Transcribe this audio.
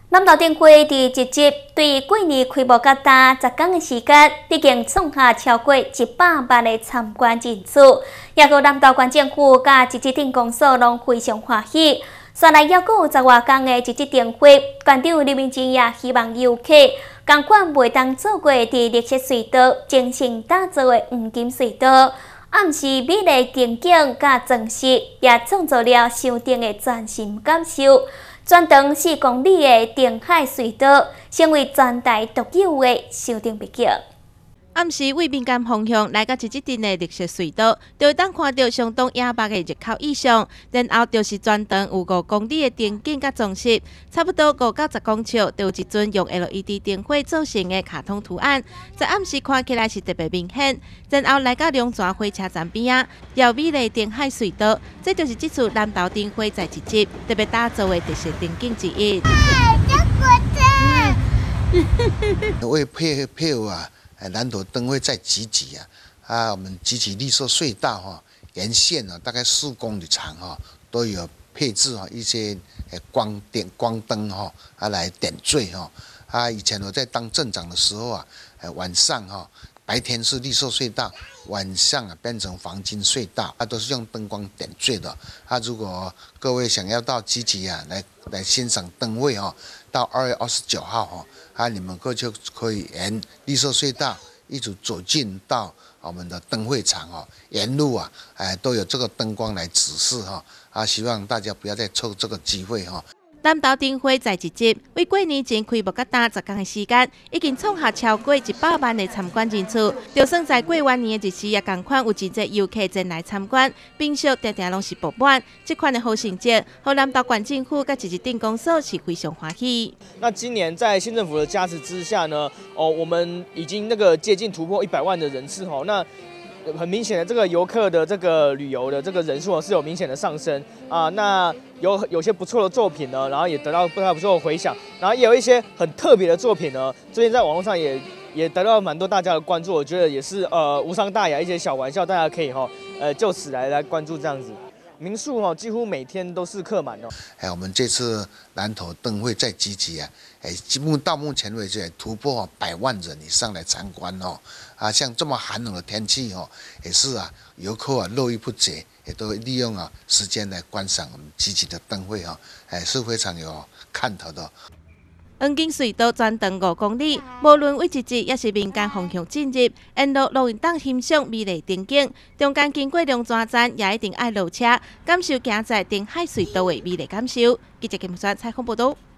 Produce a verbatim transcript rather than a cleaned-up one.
南投灯会第一集对过年开幕到达十天的时间，已经创下超过一百万的参观人数。也个南投县政府甲一级镇公所拢非常欢喜。原来还阁有十外天的一级灯会，县长刘明志也希望游客同款袂当做过伫绿色隧道精心打造的黄金隧道，暗示美丽景景甲装饰，也创造了上灯的全新感受。全长四公里的定海隧道，成为全台独有的上灯秘境。 暗时为敏感方向来到一级镇的绿色隧道，就会当看到相当野白的入口意象，然后就是全长有五公里的灯景甲装饰，差不多五到十公尺，就有一尊用 L E D 灯火造成的卡通图案，在暗时看起来是特别明显。然后来到龙泉火车站边啊，绕美丽定海隧道，这就是这次南投灯会在一集特别打造的特色灯景之一。 为配配合啊。南投灯会在集集啊，啊，我们集集绿色隧道哈、哦，沿线啊大概四公里长哈、哦，都有配置哈、哦、一些诶光点光灯哈、哦，啊来点缀哈、哦。啊，以前我在当镇长的时候啊，呃晚上哈、哦，白天是绿色隧道，晚上啊变成黄金隧道，啊都是用灯光点缀的。啊，如果各位想要到集集啊来来欣赏灯会哈、哦，到二月二十九号哈。啊，你们各就可以沿绿色隧道一直走进到我们的灯会场哦，沿路啊，哎都有这个灯光来指示哈、哦，啊，希望大家不要再错这个机会哈、哦。 南投灯会在一集为过年前开幕到达十天的时间，已经创下超过一百万的参观人次。就算在过完年的日时，也同款有真侪游客前来参观，宾宿常常拢是爆满。这款的好成绩，和南投县政府甲一级镇公所是非常欢喜。 那今年在县政府的加持之下呢，哦，我们已经那个接近突破一百万的人次哈。那很明显的，这个游客的这个旅游的这个人数是有明显的上升啊。那有有些不错的作品呢，然后也得到不太不错的回响，然后也有一些很特别的作品呢，最近在网络上也也得到蛮多大家的关注。我觉得也是呃无伤大雅，一些小玩笑，大家可以哈呃就此来来关注这样子。民宿哈几乎每天都是客满哦。 哎，我们这次南投灯会在集集啊，哎，目到目前为止也突破百万人以上来参观哦。啊，像这么寒冷的天气哦，也是啊，游客啊络绎不绝，也都利用啊时间来观赏我们集集的灯会哈、哦，哎是非常有看头的。 黄金隧道全长五公里，无论为一级也是民间方向进入，沿路路人当欣赏美丽灯景，中间经过龙泉站也一定爱落车，感受行在定海隧道的美丽感受。记者金木山采访报道。